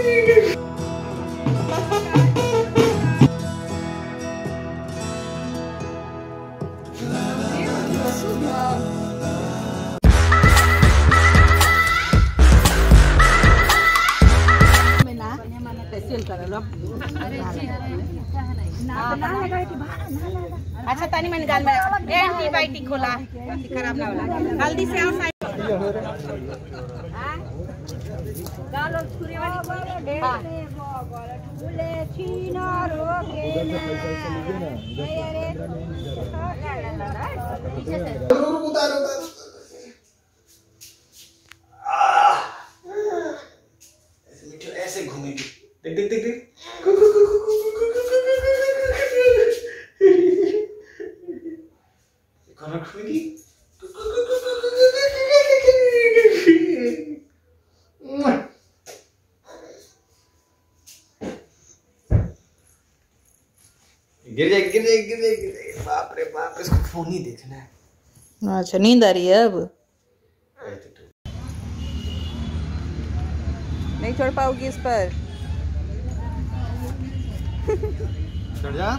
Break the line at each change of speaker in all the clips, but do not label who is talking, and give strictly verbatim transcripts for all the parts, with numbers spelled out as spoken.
अच्छा तानी मैंने गाल में एंटीबायोटिक खोला खराब ना होला हल्दी से आओ साइड गाल और छुरी वाली हां फूले छीना रोके उतारो ऐसे मिठो ऐसे घूमेगी देख देख देख देख कौन घूमेगी गिर जाए गिर जाए गिर जाए गिर जाए बाप रे बाप इसको फोन ही देखना है।
अच्छा नींद आ रही है अब नहीं चढ़ पाओगी इस पर
चढ़ जा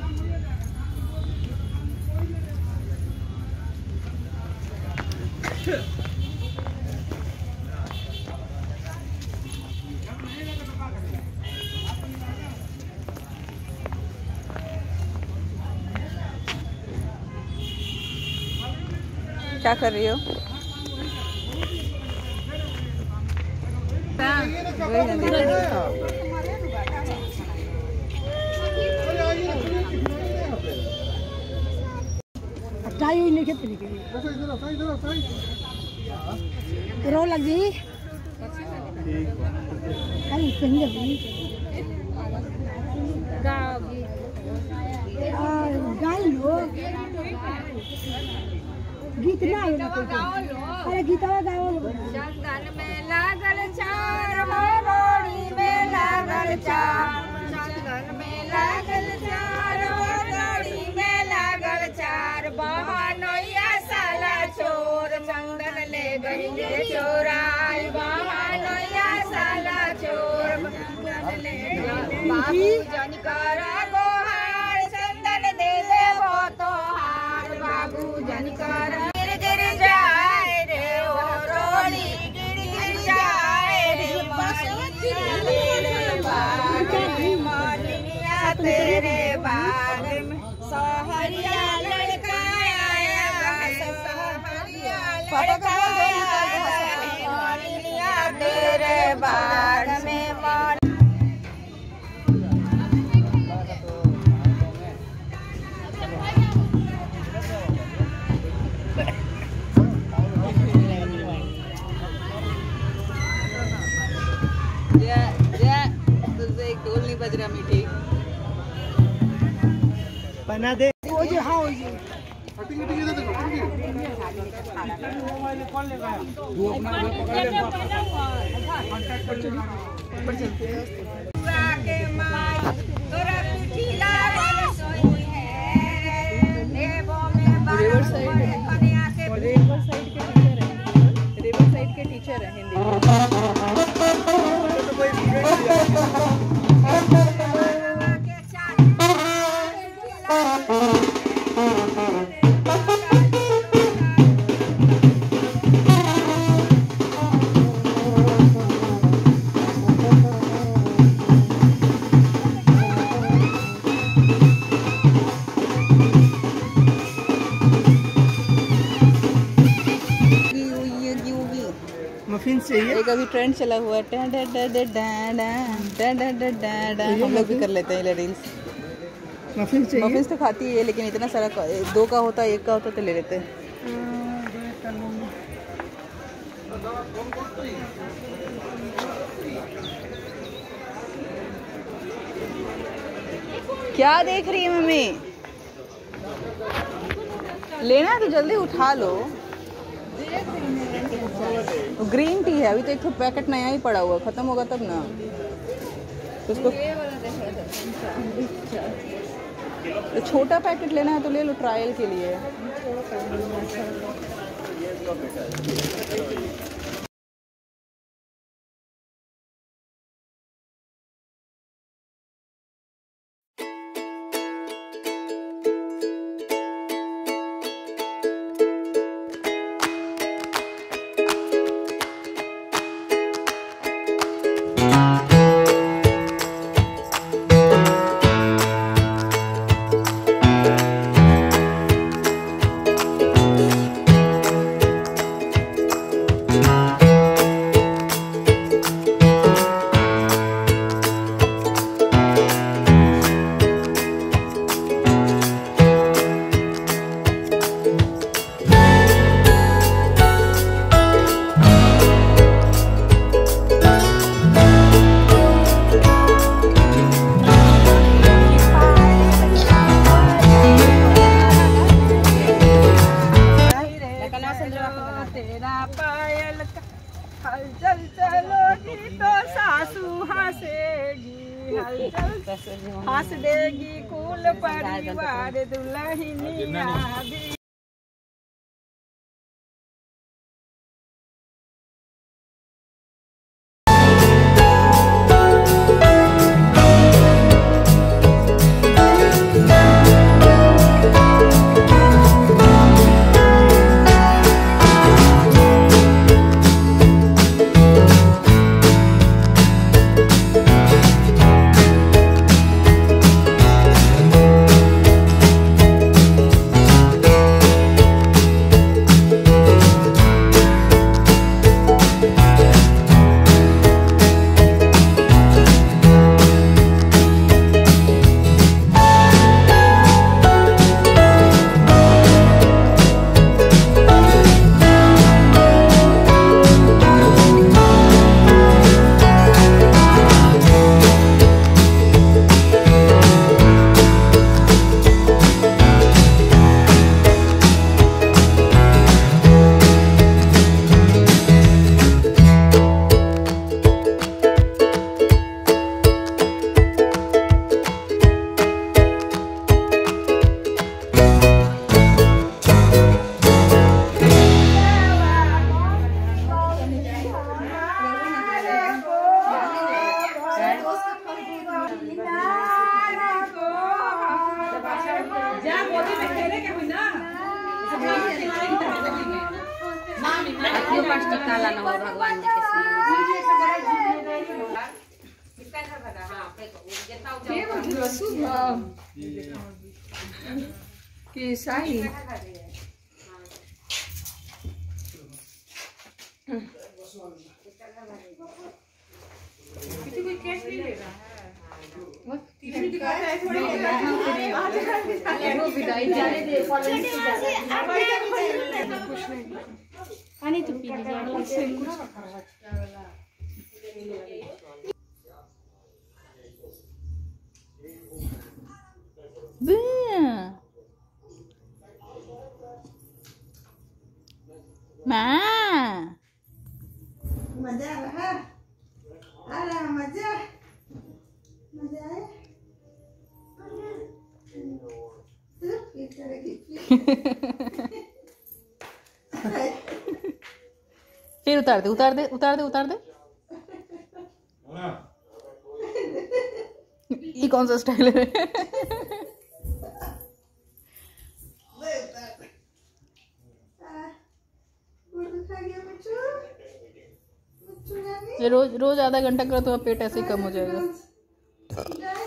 क्या कर रही हो?
रो लग गई गीत ना अरे गीतवा गाओ चंदन में लागल चार मोड़ी में लागल चार चंदन में लागल चार मोड़ी में लागल चार बहनोइया साला चोर चंदन ले गई के चोराई बहनोइया साला चोर चंदन ले बाबू जन करा गोहार चंदन दे दे वो तो हार बाबू जन करा तेरे बाग में सहरिया लड़का आएगा सहरिया लड़का आएगा तेरे बाग में
बज रहा मीठी
बना दे वो जो हाँ वो जो
कटिंग कटिंग दे दो मोबाइल कॉल लेगा तू अपना कांटेक्ट कर ले ऊपर चलते हैं
आके माई तोरा पिठी लागल सोई है देवो में
रिवर साइड
कन्या के
रिवर साइड के टीचर है रिवर साइड के टीचर है हिंदी
तो कोई स्टूडेंट मफिन चाहिए
एक अभी ट्रेंड चला हुआ है हम लोग भी कर लेते हैं रील्स
मफिन चाहिए
मफिन्स तो खाती है लेकिन इतना सारा दो का होता है एक का होता तो ले लेते हैं क्या देख रही है मम्मी लेना है तो जल्दी उठा लो ग्रीन टी है अभी तो एक तो पैकेट नया ही पड़ा हुआ खत्म होगा तब ना तो उसको तो छोटा पैकेट लेना है तो ले लो ट्रायल के लिए
हंस देगी कुल परिवार दुल्हनिया भी। भगवान
के साई किसी कोई कैश नहीं ले रहा है। टीवी दिखाता है थोड़ी वो विदाई जाने दे कुछ नहीं पानी तो पी लीजिए।
माँ
मजा रहा अरे मजा मजा है
फिर उतार दे उतार दे उतार दे उतार दे। ये कौन सा स्टाइल है? रोज रोज आधा घंटा करो तो पेट ऐसे ही कम हो जाएगा।